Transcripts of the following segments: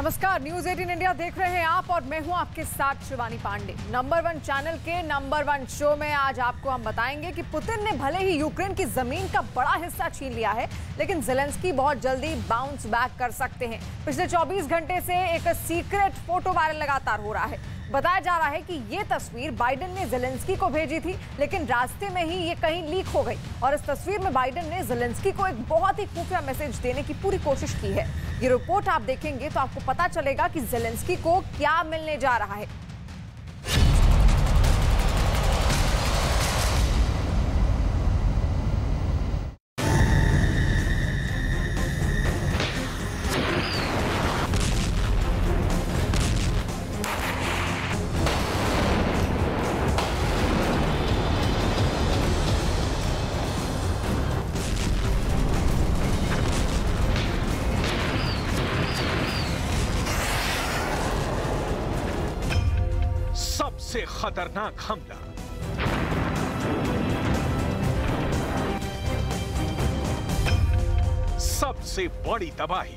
नमस्कार, news 18 India देख रहे हैं आप और मैं हूं आपके साथ शिवानी पांडे। नंबर 1 चैनल के नंबर 1 शो में आज आपको हम बताएंगे कि पुतिन ने भले ही यूक्रेन की जमीन का बड़ा हिस्सा छीन लिया है, लेकिन ज़ेलेंस्की बहुत जल्दी बाउंस बैक कर सकते हैं। पिछले 24 घंटे से एक सीक्रेट फोटो वायरल लगातार हो रहा है। बताया जा रहा है कि ये तस्वीर बाइडेन ने ज़ेलेंस्की को भेजी थी, लेकिन रास्ते में ही ये कहीं लीक हो गई और इस तस्वीर में बाइडेन ने ज़ेलेंस्की को एक बहुत ही खुफिया मैसेज देने की पूरी कोशिश की है। ये रिपोर्ट आप देखेंगे तो आपको पता चलेगा कि ज़ेलेंस्की को क्या मिलने जा रहा है। सबसे खतरनाक हमला, सबसे बड़ी तबाही,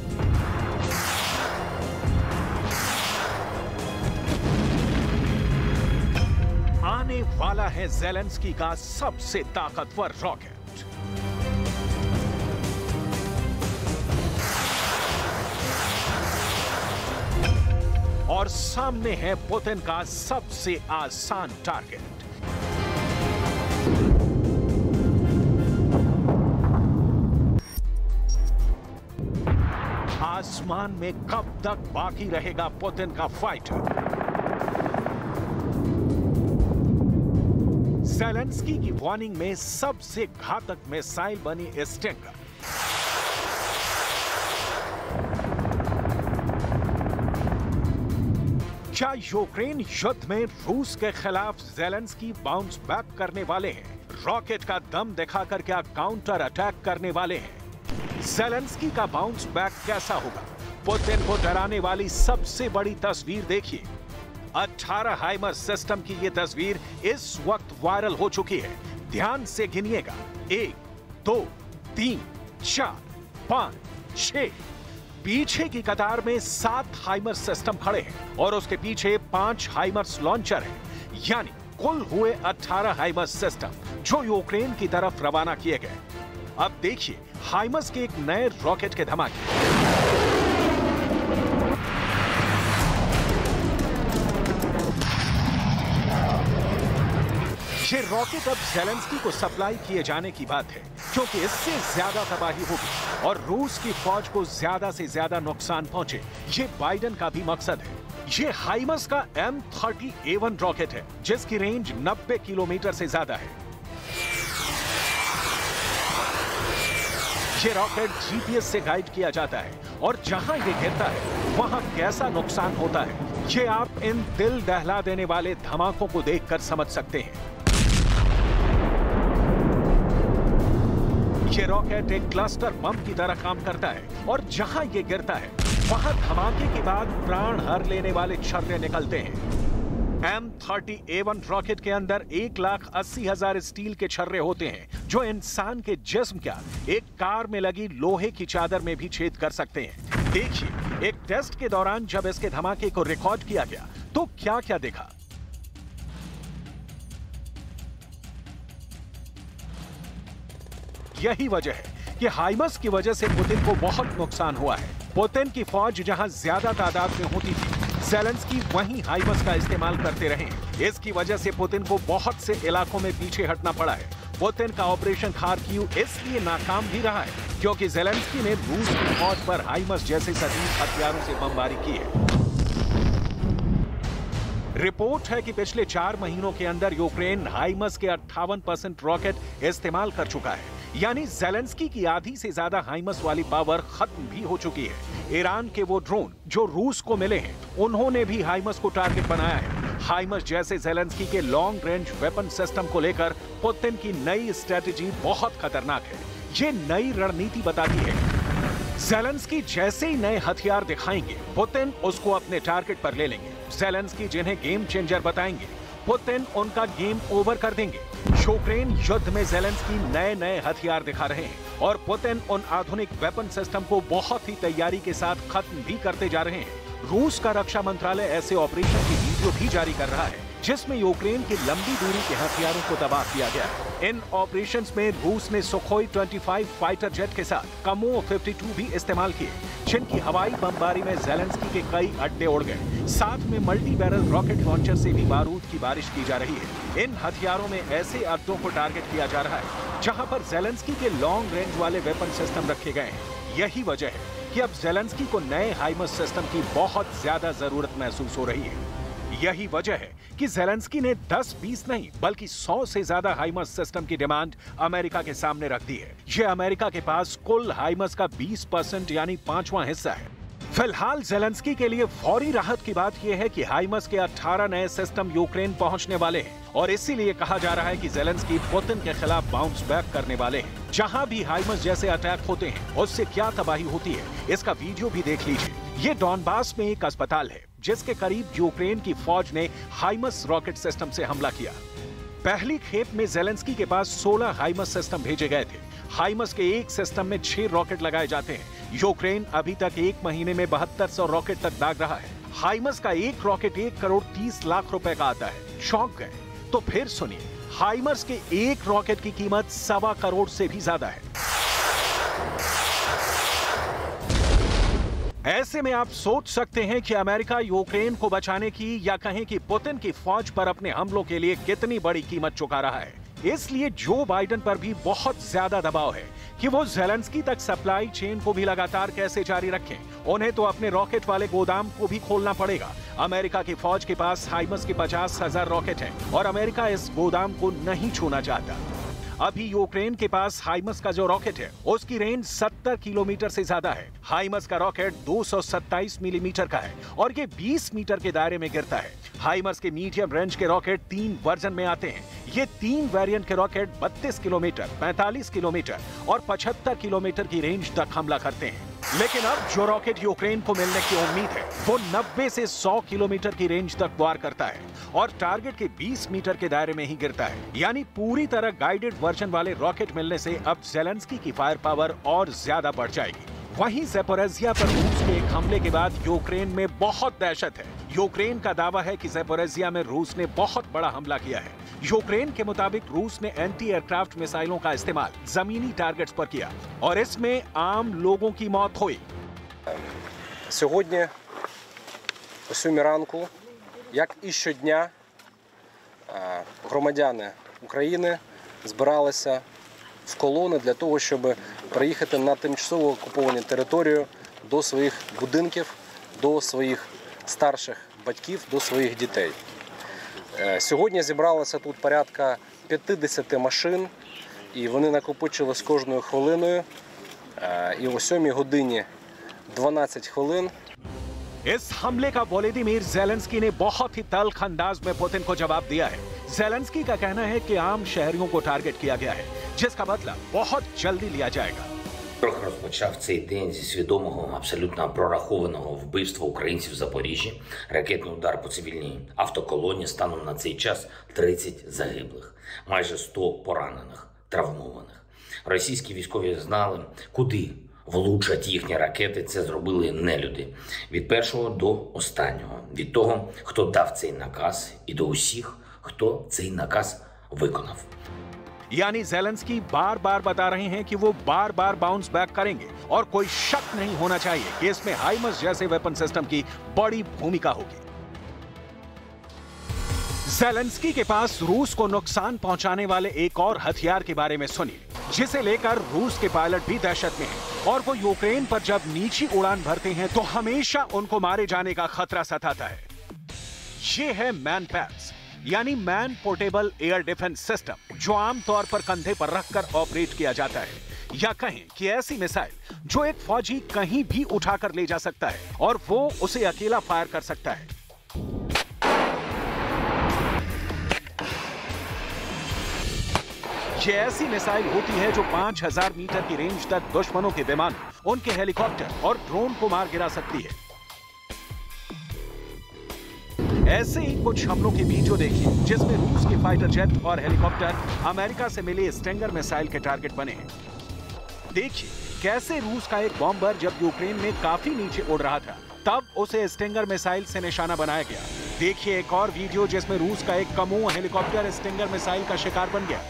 आने वाला है ज़ेलेंस्की का सबसे ताकतवर रॉकेट। और सामने है पुतिन का सबसे आसान टारगेट। आसमान में कब तक बाकी रहेगा पुतिन का फाइटर? ज़ेलेंस्की की वार्निंग में सबसे घातक मिसाइल बनी स्टिंगर। क्या यूक्रेन युद्ध में रूस के खिलाफ ज़ेलेंस्की बाउंस बैक करने वाले हैं? रॉकेट का दम दिखाकर क्या काउंटर अटैक करने वाले हैं? ज़ेलेंस्की का बाउंस बैक कैसा होगा? पुतिन को डराने वाली सबसे बड़ी तस्वीर देखिए। 18 हाइमर्स सिस्टम की ये तस्वीर इस वक्त वायरल हो चुकी है। ध्यान से गिनिएगा, 1, 2, 3, 4, 5, 6। पीछे की कतार में 7 हाइमर्स सिस्टम खड़े हैं और उसके पीछे 5 हाइमर्स लॉन्चर हैं। यानी कुल हुए 18 हाइमर्स सिस्टम जो यूक्रेन की तरफ रवाना किए गए। अब देखिए हाइमर्स के एक नए रॉकेट के धमाके। ये रॉकेट अब ज़ेलेंस्की को सप्लाई किए जाने की बात है, क्योंकि इससे ज्यादा तबाही होगी और रूस की फौज को ज्यादा से ज्यादा नुकसान पहुंचे। ये बाइडेन का भी मकसद है। ये हाइमर्स का M30A1 रॉकेट है, जिसकी रेंज 90 किलोमीटर से ज्यादा है। ये रॉकेट GPS से गाइड किया जाता है और जहां ये गिरता है वहां कैसा नुकसान होता है, ये आप इन दिल दहला देने वाले धमाकों को देखकर समझ सकते हैं। ये रॉकेट एक क्लस्टर बम की तरह काम करता है और जहां ये गिरता है वहां धमाके के बाद प्राण हर लेने वाले छर्रे निकलते हैं। M30A1 रॉकेट के अंदर 1,80,000 स्टील के छर्रे होते हैं जो इंसान के जिस्म का एक कार में लगी लोहे की चादर में भी छेद कर सकते हैं। देखिए एक टेस्ट के दौरान जब इसके धमाके को रिकॉर्ड किया गया तो क्या क्या देखा। यही वजह है कि हाइमर्स की वजह से पुतिन को बहुत नुकसान हुआ है। पुतिन की फौज जहां ज्यादा तादाद में होती थी, ज़ेलेंस्की वहीं हाइमर्स का इस्तेमाल करते रहे। इसकी वजह से पुतिन को बहुत से इलाकों में पीछे हटना पड़ा है। पुतिन का ऑपरेशन खार्किव इसलिए नाकाम भी रहा है क्योंकि ज़ेलेंस्की ने रूस की फौज पर हाइमर्स जैसे सटीक हथियारों से बमबारी की है। रिपोर्ट है कि पिछले 4 महीनों के अंदर यूक्रेन हाइमर्स के 58% रॉकेट इस्तेमाल कर चुका है। यानी ज़ेलेंस्की की आधी से ज्यादा हाइमर्स वाली पावर खत्म भी हो चुकी है। ईरान के वो ड्रोन जो रूस को मिले हैं, उन्होंने भी हाइमर्स को टारगेट बनाया है। हाइमर्स जैसे ज़ेलेंस्की के लॉन्ग रेंज वेपन सिस्टम को लेकर पुतिन की नई स्ट्रेटेजी बहुत खतरनाक है। ये नई रणनीति बताती है ज़ेलेंस्की जैसे ही नए हथियार दिखाएंगे, पुतिन उसको अपने टारगेट पर ले लेंगे। ज़ेलेंस्की जिन्हें गेम चेंजर बताएंगे, पुतिन उनका गेम ओवर कर देंगे। यूक्रेन युद्ध में ज़ेलेंस्की नए हथियार दिखा रहे हैं और पुतिन उन आधुनिक वेपन सिस्टम को बहुत ही तैयारी के साथ खत्म भी करते जा रहे हैं। रूस का रक्षा मंत्रालय ऐसे ऑपरेशन की वीडियो भी जारी कर रहा है जिसमें यूक्रेन की लंबी दूरी के हथियारों को तबाह किया गया है। इन ऑपरेशंस में रूस ने सुखोई 25 फाइटर जेट के साथ कामो 52 भी इस्तेमाल किए, जिनकी हवाई बमबारी में ज़ेलेंस्की के कई अड्डे उड़ गए। साथ में मल्टी बैरल रॉकेट लॉन्चर से भी बारूद की बारिश की जा रही है। इन हथियारों में ऐसे अड्डों को टारगेट किया जा रहा है जहां पर ज़ेलेंस्की के लॉन्ग रेंज वाले वेपन सिस्टम रखे गए हैं। यही वजह है कि अब ज़ेलेंस्की को नए हाइमर्स सिस्टम की बहुत ज्यादा जरूरत महसूस हो रही है। यही वजह है कि ज़ेलेंस्की ने 10-20 नहीं बल्कि 100 से ज्यादा हाइमर्स सिस्टम की डिमांड अमेरिका के सामने रख दी है। यह अमेरिका के पास कुल हाइमर्स का 20% यानी 5वां हिस्सा है। फिलहाल ज़ेलेंस्की के लिए फौरी राहत की बात यह है कि हाइमर्स के 18 नए सिस्टम यूक्रेन पहुंचने वाले हैं और इसीलिए कहा जा रहा है कि ज़ेलेंस्की पुतिन के खिलाफ बाउंस बैक करने वाले हैं। जहां भी हाइमर्स जैसे अटैक होते हैं उससे क्या तबाही होती है, इसका वीडियो भी देख लीजिए। ये डॉनबास में एक अस्पताल है जिसके करीब यूक्रेन की फौज ने हाइमर्स रॉकेट सिस्टम से हमला किया। पहली खेप में ज़ेलेंस्की के पास 16 हाइमर्स सिस्टम भेजे गए थे। हाइमर्स के एक सिस्टम में 6 रॉकेट लगाए जाते हैं। यूक्रेन अभी तक 1 महीने में 7200 रॉकेट तक दाग रहा है। हाइमर्स का एक रॉकेट 1 करोड़ 30 लाख रुपए का आता है। चौंक गए? तो फिर सुनिए, हाइमर्स के एक रॉकेट की कीमत 1.25 करोड़ से भी ज्यादा है। ऐसे में आप सोच सकते हैं कि अमेरिका यूक्रेन को बचाने की या कहें कि पुतिन की फौज पर अपने हमलों के लिए कितनी बड़ी कीमत चुका रहा है। इसलिए जो बाइडेन पर भी बहुत ज्यादा दबाव है कि वो ज़ेलेंस्की तक सप्लाई चेन को भी लगातार कैसे जारी रखें। उन्हें तो अपने रॉकेट वाले गोदाम को भी खोलना पड़ेगा। अमेरिका की फौज के पास हाइमर्स के 50,000 रॉकेट हैं और अमेरिका इस गोदाम को नहीं छूना चाहता। अभी यूक्रेन के पास हाइमर्स का जो रॉकेट है उसकी रेंज 70 किलोमीटर से ज्यादा है। हाइमर्स का रॉकेट 227 मिलीमीटर का है और ये 20 मीटर के दायरे में गिरता है। हाइमर्स के मीडियम रेंज के रॉकेट 3 वर्जन में आते हैं। ये 3 वेरिएंट के रॉकेट 32 किलोमीटर, 45 किलोमीटर और 75 किलोमीटर की रेंज तक हमला करते हैं। लेकिन अब जो रॉकेट यूक्रेन को मिलने की उम्मीद है वो 90 से 100 किलोमीटर की रेंज तक वार करता है और टारगेट के 20 मीटर के दायरे में ही गिरता है। यानी पूरी तरह गाइडेड वर्जन वाले रॉकेट मिलने से अब ज़ेलेंस्की की फायर पावर और ज्यादा बढ़ जाएगी। वहीं ज़ैपोरिज़िया पर रूस के एक हमले के बाद यूक्रेन में बहुत दहशत है। यूक्रेन का दावा है कि ज़ैपोरिज़िया में रूस ने बहुत बड़ा हमला किया है। यूक्रेन के मुताबिक रूस ने एंटी एयरक्राफ्ट मिसाइलों का इस्तेमाल जमीनी टारगेट्स पर किया और इसमें आम लोगों की मौत हुई। Сьогодні о 7 ранку, як і щодня, громадяни України збиралися в колони для того, щоб приїхати на тимчасово окуповані території до своїх будинків, до своїх старших батьків, до своїх дітей. Сьогодні зібралося тут порядка 50 машин, і вони накопичились кожною хвилиною. І о 7 годині 12 хвилин इस हमले का वोलोदिमीर ज़ेलेंस्की ने बहुत ही तल्ख अंदाज में पुतिन को जवाब दिया है। ज़ेलेंस्की का कहना है कि आम शहरियों को टारगेट किया गया है, जिसका बदला बहुत जल्दी लिया जाएगा। Ворог розпочав цей день зі свідомого, абсолютно прорахованого вбивства українців в Запоріжжі. Ракетний удар по цивільній автоколоні, станом на цей час 30 загиблих, майже 100 поранених, травмованих. Російські військові знали, куди влучать їхні ракети. Це зробили нелюди. Від першого до останнього. Від того, хто дав цей наказ, і до усіх, хто цей наказ виконав. यानी ज़ेलेंस्की बार बार बता रहे हैं कि वो बार बार बाउंस बैक करेंगे और कोई शक नहीं होना चाहिए कि इसमें हाइमर्स जैसे वेपन सिस्टम की बड़ी भूमिका होगी। ज़ेलेंस्की के पास रूस को नुकसान पहुंचाने वाले एक और हथियार के बारे में सुनिए, जिसे लेकर रूस के पायलट भी दहशत में हैं और वो यूक्रेन पर जब नीची उड़ान भरते हैं तो हमेशा उनको मारे जाने का खतरा सताता है। ये है मैन पैड्स, यानी man portable air defence system, जो आमतौर पर कंधे पर रखकर ऑपरेट किया जाता है। या कहें कि ऐसी मिसाइल जो एक फौजी कहीं भी उठाकर ले जा सकता है और वो उसे अकेला फायर कर सकता है। ये ऐसी मिसाइल होती है जो 5000 मीटर की रेंज तक दुश्मनों के विमान, उनके हेलीकॉप्टर और ड्रोन को मार गिरा सकती है। ऐसे ही कुछ हमलों के वीडियो देखिए जिसमें रूस के फाइटर जेट और हेलीकॉप्टर अमेरिका से मिले स्टिंगर मिसाइल के टारगेट बने हैं। देखिए कैसे रूस का एक बॉम्बर जब यूक्रेन में काफी नीचे उड़ रहा था तब उसे स्टिंगर मिसाइल से निशाना बनाया गया। देखिए एक और वीडियो जिसमें रूस का एक कमू हेलीकॉप्टर स्टिंगर मिसाइल का शिकार बन गया।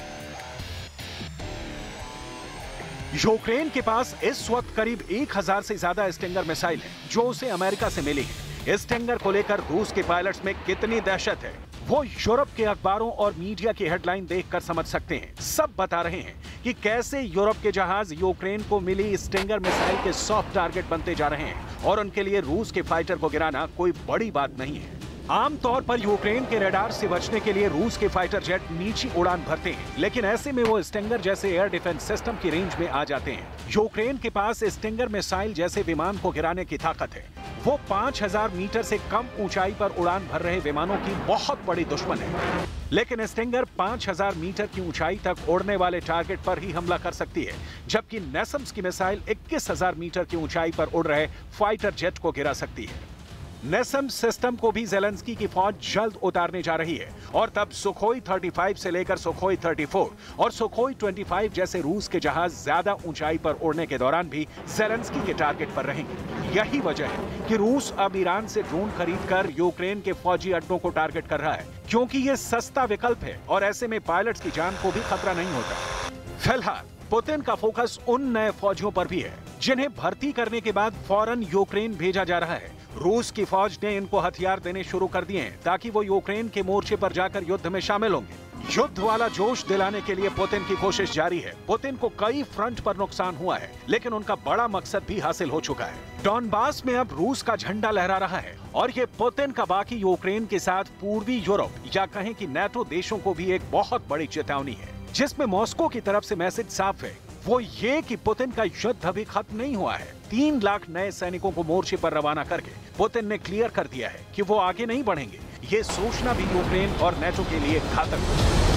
यूक्रेन के पास इस वक्त करीब 1000 से ज्यादा स्टिंगर मिसाइल हैं जो उसे अमेरिका से मिली हैं। स्टिंगर को लेकर रूस के पायलट्स में कितनी दहशत है वो यूरोप के अखबारों और मीडिया की हेडलाइन देखकर समझ सकते हैं। सब बता रहे हैं कि कैसे यूरोप के जहाज यूक्रेन को मिली स्टिंगर मिसाइल के सॉफ्ट टारगेट बनते जा रहे हैं और उनके लिए रूस के फाइटर को गिराना कोई बड़ी बात नहीं है। आमतौर पर यूक्रेन के रडार से बचने के लिए रूस के फाइटर जेट नीची उड़ान भरते हैं, लेकिन ऐसे में वो स्टिंगर जैसे एयर डिफेंस सिस्टम की रेंज में आ जाते हैं। यूक्रेन के पास स्टिंगर मिसाइल जैसे विमान को गिराने की ताकत है। वो 5000 मीटर से कम ऊंचाई पर उड़ान भर रहे विमानों की बहुत बड़ी दुश्मन है, लेकिन स्टिंगर 5000 मीटर की ऊंचाई तक उड़ने वाले टारगेट पर ही हमला कर सकती है, जबकि नेसम्स की मिसाइल 21000 मीटर की ऊंचाई पर उड़ रहे फाइटर जेट को गिरा सकती है। नेसम्स सिस्टम को भी ज़ेलेंस्की की फौज जल्द उतारने जा रही है और तब सुखोई 35 से लेकर सुखोई 34 और सुखोई 25 जैसे रूस के जहाज ज्यादा ऊंचाई पर उड़ने के दौरान भी ज़ेलेंस्की के टारगेट पर रहेंगे। यही वजह है कि रूस अब ईरान से ड्रोन खरीदकर यूक्रेन के फौजी अड्डों को टारगेट कर रहा है, क्योंकि ये सस्ता विकल्प है और ऐसे में पायलट्स की जान को भी खतरा नहीं होता। फिलहाल पुतिन का फोकस उन नए फौजियों पर भी है जिन्हें भर्ती करने के बाद फौरन यूक्रेन भेजा जा रहा है। रूस की फौज ने इनको हथियार देने शुरू कर दिए हैं ताकि वो यूक्रेन के मोर्चे पर जाकर युद्ध में शामिल होंगे। युद्ध वाला जोश दिलाने के लिए पुतिन की कोशिश जारी है। पुतिन को कई फ्रंट पर नुकसान हुआ है, लेकिन उनका बड़ा मकसद भी हासिल हो चुका है। डॉनबास में अब रूस का झंडा लहरा रहा है और ये पुतिन का बाकी यूक्रेन के साथ पूर्वी यूरोप या कहें कि नेटो देशों को भी एक बहुत बड़ी चेतावनी है, जिसमें मॉस्को की तरफ से मैसेज साफ है, वो ये कि पुतिन का युद्ध अभी खत्म नहीं हुआ है। 3 लाख नए सैनिकों को मोर्चे पर रवाना करके पुतिन ने क्लियर कर दिया है कि वो आगे नहीं बढ़ेंगे। ये सोचना भी यूक्रेन और नेटो के लिए घातक है।